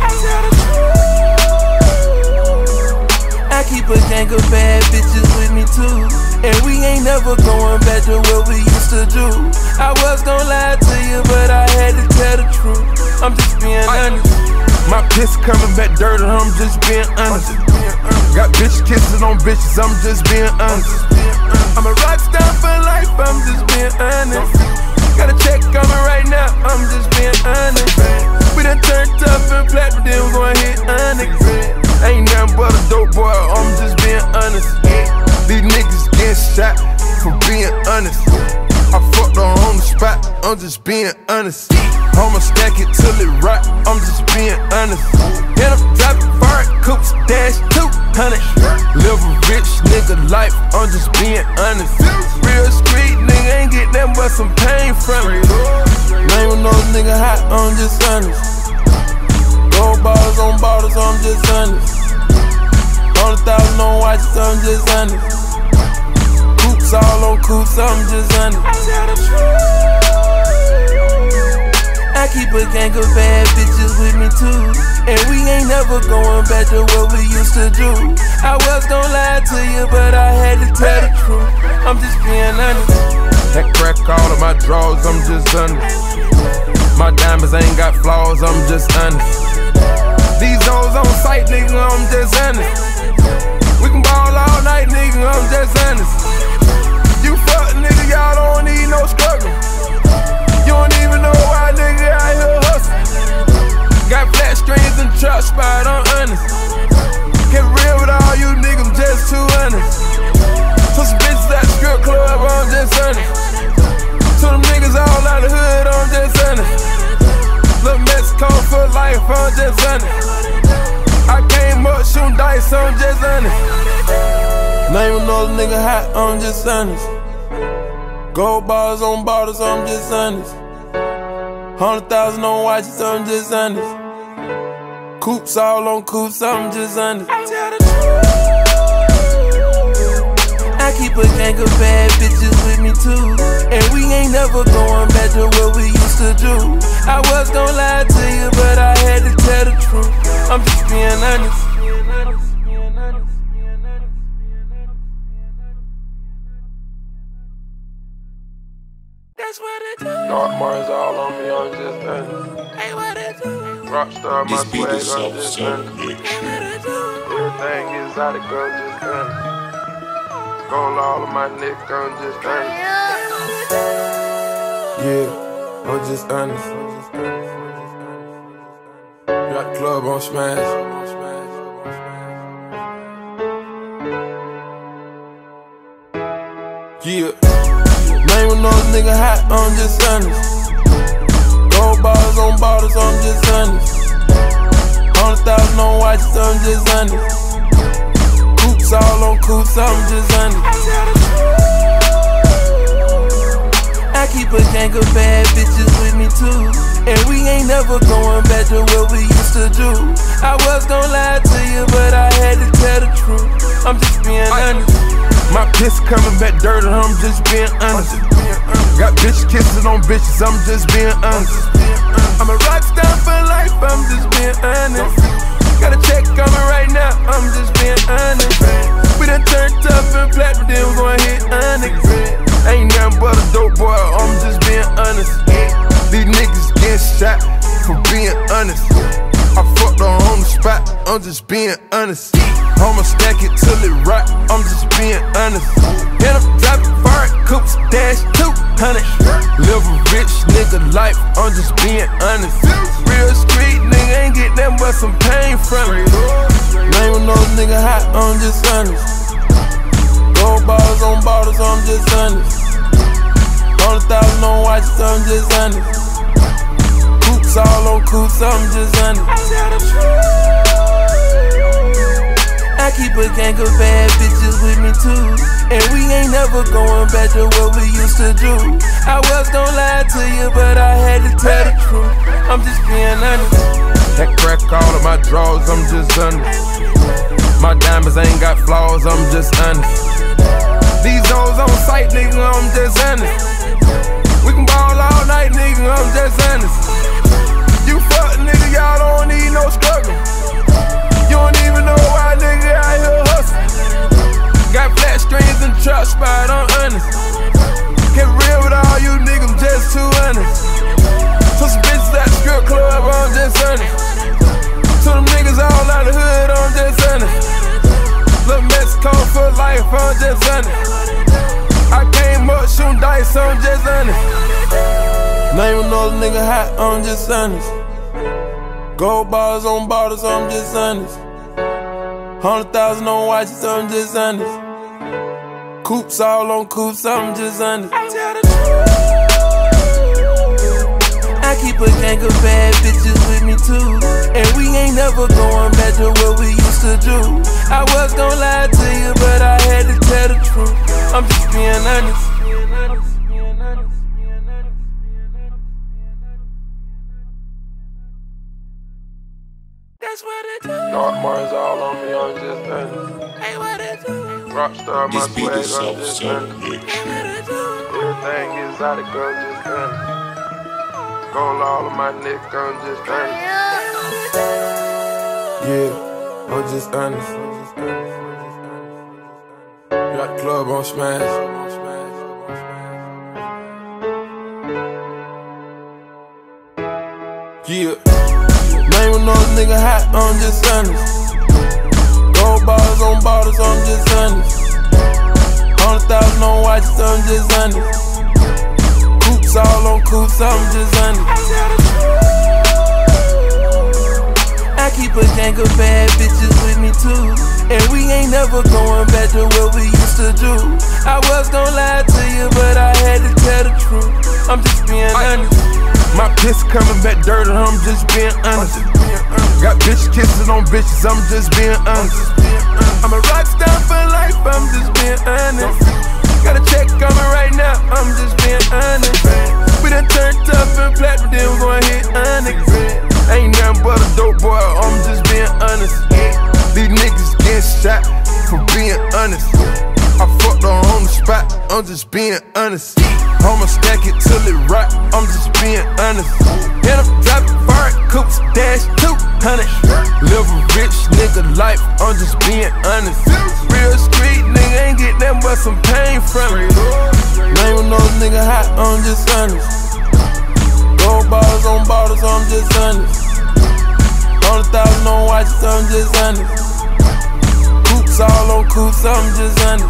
I keep a gang of bad bitches with me too, and we ain't never going back to what we used to do. I was gonna lie to you, but I had to tell the truth. I'm just being honest. My piss coming back dirty, I'm just being honest. Got bitch kissing on bitches, I'm just being honest. I'm a rock star for life, I'm just being honest. Got a check coming right now, I'm just being honest. We done turned up and platinum, then we gon' hit honest. Ain't nothing but a dope boy, I'm just being honest. These niggas get shot for being honest. I fucked her on the spot, I'm just being honest. I'ma stack it till it rot, I'm just being honest. And I'm driving fire, Coupes, dash 200. Live a rich nigga life, I'm just being honest. Real street nigga ain't get nothing but some pain from it. Name another nigga hot, I'm just honest. Gold bottles on bottles, I'm just honest. 100,000 on watches, I'm just honest. Coupes all on Coupes, I'm just honest. I tell the truth. I keep a gang of bad bitches with me too, and we ain't never going back to what we used to do. I was gon' lie to you, but I had to tell the truth. I'm just being honest. That crack all of my drawers, I'm just honest. My diamonds ain't got flaws, I'm just honest. These hoes on sight, nigga, I'm just honest. We can ball all night, nigga, I'm just honest. You fuck nigga, y'all don't need no struggle. You don't even know why nigga out here hustle. Got flat screens and truck spot, I'm honest. Get real with all you niggas, I'm just too honest. To some bitches at the strip club, I'm just honest. To them niggas all out the hood, I'm just honest. Little Mexico for life, I'm just honest. I came up shooting dice, I'm just honest. Name another nigga hot, I'm just honest. Gold bottles on bottles, I'm just honest. 100,000 on watches, I'm just honest. Coupes all on Coupes, I'm just honest. I tell the truth. I keep a gang of bad bitches with me too, and we ain't never going back to what we used to do. I was gon' lie to you, but I had to tell the truth. I'm just being honest. That's what it do. Dark Marzal on me, I'm just honest. Hey, what it do? Rockstar, my This beat swag, is I'm just honest. mix. Hey, what it do? Everything is out of gun, just honest. Gold all of my neck, I'm just honest. Yeah, I'm just honest. Got the club on smash. Yeah. Name another nigga hot, I'm just honest. Gold bottles on bottles, I'm just honest. 100,000 on watches, I'm just honest. Coupes all on Coupes, I'm just honest. I keep a gang of bad bitches with me too, and we ain't never going back to what we used to do. I was gon' lie to you, but I had to tell the truth. I'm just being honest. My piss coming back dirty, I'm just being honest. Got bitch kisses on bitches, I'm just being honest. I'm a rock star for life, I'm just being honest. Got a check coming right now, I'm just being honest. We done turned up and platinum, then we gon' hit honest. Ain't nothing but a dope boy, I'm just being honest. These niggas getting shot for being honest. I fucked her on the spot, I'm just being honest. I'ma stack it till it rot, I'm just being honest. And I'm driving fire, Coupes, dash 200. Live a rich nigga life, I'm just being honest. Real street nigga ain't get nothing but some pain from it. Name another nigga hot, I'm just honest. Gold bottles on bottles, I'm just honest. 100,000 on watches, I'm just honest. Coupes all on Coupes, I'm just honest. I tell the truth. I keep a gang of bad bitches with me too, and we ain't never going back to what we used to do. I was gon' lie to you, but I had to tell the truth. I'm just being honest. That crack all of my drawers, I'm just honest. My diamonds ain't got flaws, I'm just honest. These hoes on sight, nigga, I'm just honest. We can ball all night, nigga, I'm just honest. You fuck nigga, y'all don't need no struggle. You don't even know why nigga out here hustle. Got flat screens and truck spot, I'm honest. Get real with all you niggas, I'm just too honest. To some bitches at the strip club, I'm just honest. To them niggas all out the hood, I'm just honest. Little Mexico for life, I'm just honest. I came up shooting dice, I'm just honest. Name another nigga hot, I'm just honest. Gold bottles on bottles, I'm just honest. 100,000 on watches, I'm just honest. Coupes all on Coupes, I'm just honest. I keep a gang of bad bitches with me too, and we ain't never going back to what we used to do. I was gon' lie to you, but I had to tell the truth. I'm just being honest. That's what it do. Dark Marzal on me, I'm just honest. Hey, what it do? Rockstar, my This beat swag, is I'm just honest. Hey, what it do? Everything exotic, I'm just honest. Gold all of my neck, I'm just honest. Yeah, I'm just honest. Got the club on smash. Yeah, name of no nigga hot, I'm just honest. Gold bars on bottles, I'm just honest. 100,000 on watches, I'm just honest. Coupes all on Coupes, I'm just honest. I keep a gang of bad bitches with me too, and we ain't never going back to what we used to do. I was gon' lie to you, but I had to tell the truth. I'm just being honest. My piss coming back dirty, I'm just being honest. Got bitch kisses on bitches, I'm just being honest. I'm a rock star for life, I'm just being honest. Got a check coming right now, I'm just being honest. We done turned up and platinum, then we gon' hit honest. Ain't nothing but a dope boy, I'm just being honest. These niggas getting shot for being honest. I fucked her on the spot, I'm just being honest. I'ma stack it till it rot, I'm just being honest. And I'm driving foreign Coupes, dash 200. Live a rich nigga life, I'm just being honest. Real street nigga ain't get nothing but some pain from it. Name of no nigga hot, I'm just honest. Gold bars on bottles, I'm just honest. 100,000 on watches, I'm just honest. Coupes all on Coupes, I'm just honest.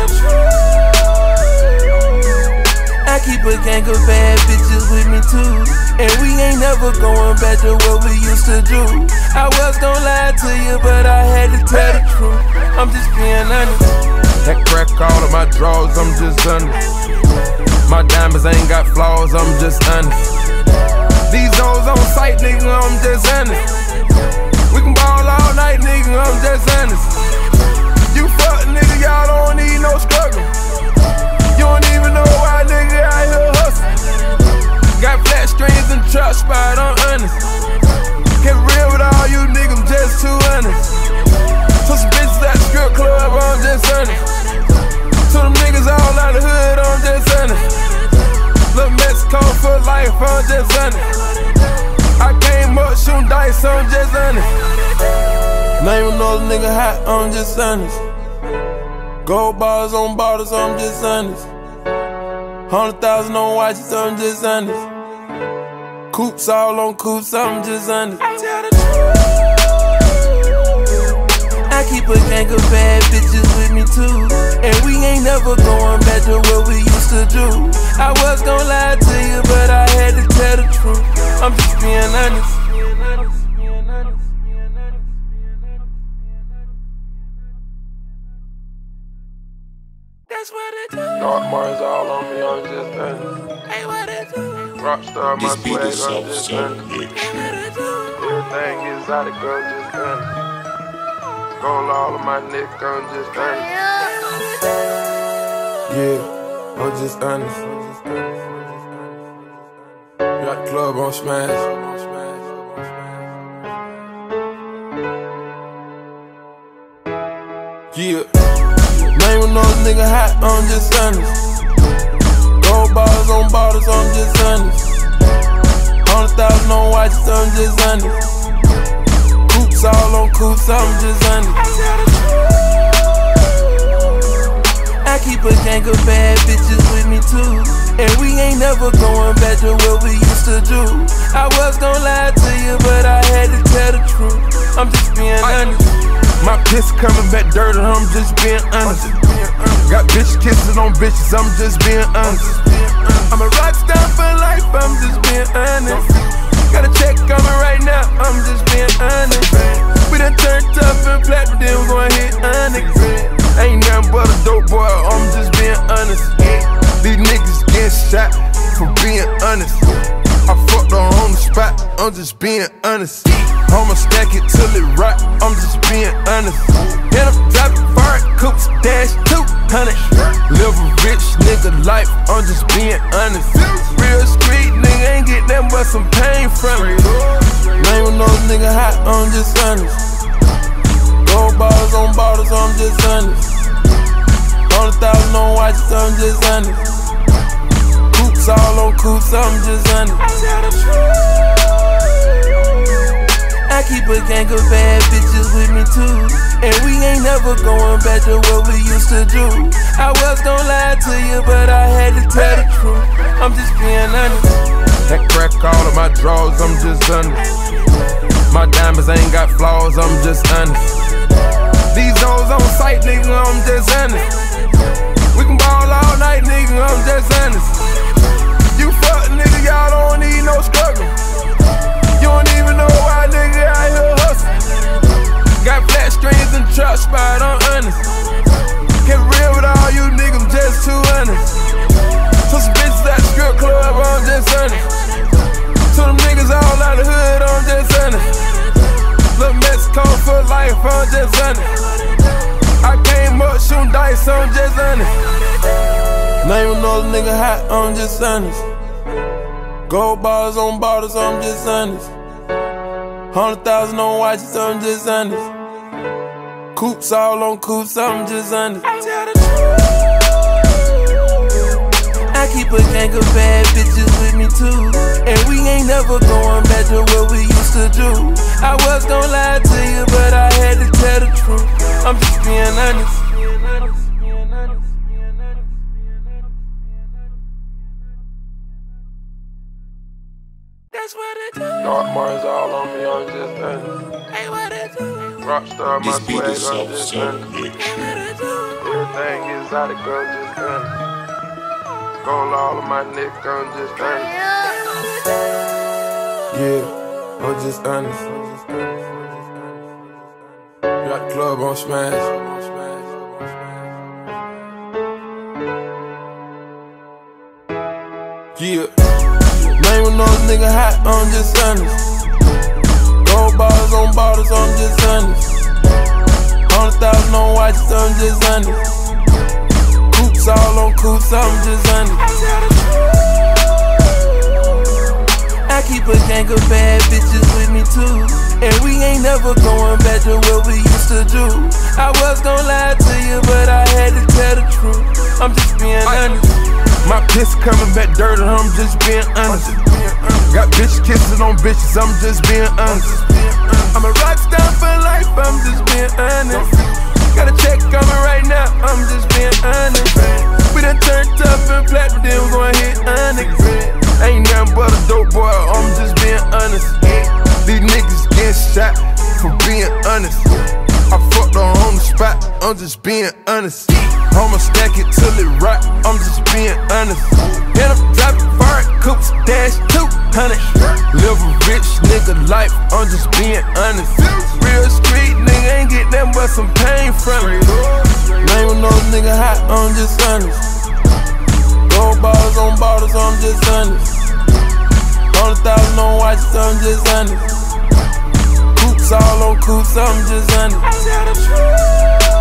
I keep a gang of bad bitches with me too, and we ain't never going back to what we used to do. I was gon' lie to you, but I had to tell the truth. I'm just being honest. That crack all of my drawers, I'm just honest. My diamonds ain't got flaws, I'm just honest. These hoes on sight, nigga, I'm just honest. We can ball all night, nigga, I'm just honest. You fuck, nigga, y'all don't need no struggle. You don't even know why, nigga, out here hustle. Got flat strings and trap spot, I'm honest. Get real with all you niggas, I'm just too honest. To some bitches at the strip club, I'm just honest. To them niggas all out the hood, I'm just honest. Little Mexico for life, I'm just honest. I came up shooting dice, I'm just honest. Name another nigga hot, I'm just honest. Gold bars on bottles, I'm just honest. 100,000 on watches, I'm just honest. Coupes all on Coupes, I'm just honest. I keep a gang of bad bitches with me too, and we ain't never going back to what we used to do. I was gon' lie to you, but I had to tell the truth. I'm just being honest. That's what it do. Dark Marzal on me, I'm just honest. Hey, what it do? Rockstar, my This beat swag, is I'm just honest. Hey, what it do? Everything exotic, I'm just honest. Gold all of my neck, I'm just honest. Yeah, I'm just honest. Got the club on smash. Yeah, name another nigga hot, I'm just honest. Gold bars on bottles, I'm just honest. 100,000 on watches, I'm just honest. Coupes all on Coupes, I'm just honest. I keep a gang of bad bitches with me too, and we ain't never going back to what we used to do. I was gon' lie to you, but I had to tell the truth. I'm just being honest. My piss coming back dirty, I'm just being honest. Got bitch kisses on bitches, I'm just being honest. I'm a rock star for life, I'm just being honest. Got a check coming right now, I'm just being honest. We done turned up and platinum, then we gon' hit honest. Ain't nothing but a dope boy, I'm just just being honest. I'ma stack it till it rot, I'm just being honest. Hit up, drop it, fire, Coupes, dash 200. Live a rich nigga life, I'm just being honest. Real street nigga ain't get nothing but some pain from it. Name no nigga hot, I'm just honest. Gold bottles on bottles, I'm just honest. 100,000 on watches, I'm just honest. Coupes all on Coupes, I'm just honest. I tell the truth. I keep a gang of bad bitches with me too, and we ain't never going back to what we used to do. I was gon' lie to you, but I had to tell the truth. I'm just being honest. That crack all of my drawers, I'm just honest. My diamonds ain't got flaws, I'm just honest. These hoes on sight, nigga, I'm just honest. We can ball all night, nigga, I'm just honest. You fuck nigga, y'all don't need no struggle. You don't even know why nigga out here hustle. Got flat screens and truck spot, I'm honest. Get real with all you niggas, I'm just too honest. To some bitches at the strip club, I'm just honest. To them niggas all out the hood, I'm just honest. Little Mexico for life, I'm just honest. I came up shooting dice, I'm just honest. Name another nigga hot, I'm just honest. Gold bottles on bottles, I'm just honest. 100,000 on watches, I'm just honest. Coupes all on Coupes, I'm just honest. I tell the truth. I keep a gang of bad bitches with me too, and we ain't never going back to what we used to do. I was gon' lie to you, but I had to tell the truth. I'm just being honest. That's what it do. Dark Marzal on me, I'm just honest. Hey, what it do? Rockstar, my This beat swag, is I'm just honest. Hey, what it do? Everything exotic, I'm just honest. Gold all of my neck, I'm just honest. Yeah, I'm just honest. Got the club on smash. Yeah. Name another nigga hot, I'm just honest. Gold bottles on bottles, I'm just honest. 100,000 on watches, I'm just honest. Coupes all on Coupes, I'm just honest. I keep a gang of bad bitches with me too, and we ain't never going back to what we used to do. I was gon' lie to you, but I had to tell the truth. I'm just being honest. My piss coming back dirty, I'm just being honest. Got bitch kisses on bitches, I'm just being honest. I'm a rock star for life, I'm just being honest. Got a check coming right now, I'm just being honest. We done turned up and platinum, then we gon' hit honest. Ain't nothing but a dope boy, I'm just being honest. These niggas getting shot for being honest. I fucked her on the spot, I'm just being honest. I'ma stack it till it rot, I'm just being honest. Hit up, drop it, fire, Coupes, dash 200. Live a rich nigga life, I'm just being honest. Real street nigga ain't get nothing but some pain from it. Name another nigga hot, I'm just honest. Gold bottles on bottles, I'm just honest. 100,000 on watches, I'm just honest. Coupes all on Coupes, I'm just honest. I tell the truth.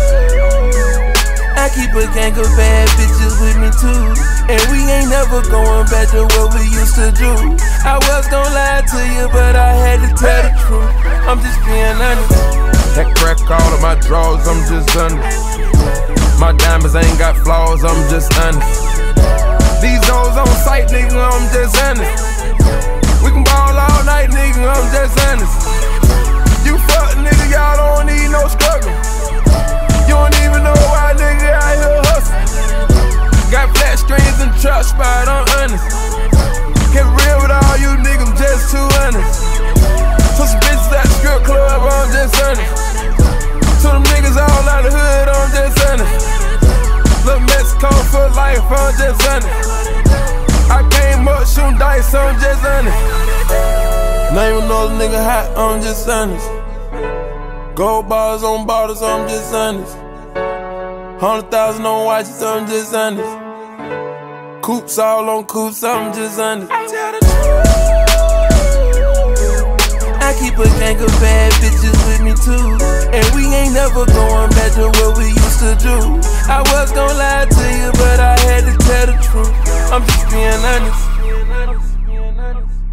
I keep a gang of bad bitches with me too, and we ain't never going back to what we used to do. I was gon' lie to you, but I had to tell the truth. I'm just being honest. That crack all of my drawers, I'm just honest. My diamonds ain't got flaws, I'm just honest. These hoes on sight, nigga, I'm just honest. We can ball all night, nigga, I'm just honest. You fuck nigga, y'all don't need no struggle. You don't even know why nigga out here hustle. Got flat screens and truck spot, I'm honest. Get real with all you niggas, I'm just too honest. To some bitches at the strip club, I'm just honest. To them niggas all out the hood, I'm just honest. Little Mexico for life, I'm just honest. I came up shooting dice, I'm just honest. Name another nigga hot, I'm just honest. Gold bars on bottles, I'm just honest. 100,000 on watches, I'm just honest. Coupes all on Coupes, I'm just honest. I tell the truth. I keep a gang of bad bitches with me too, and we ain't never going back to what we used to do. I was gon' lie to you, but I had to tell the truth. I'm just being honest.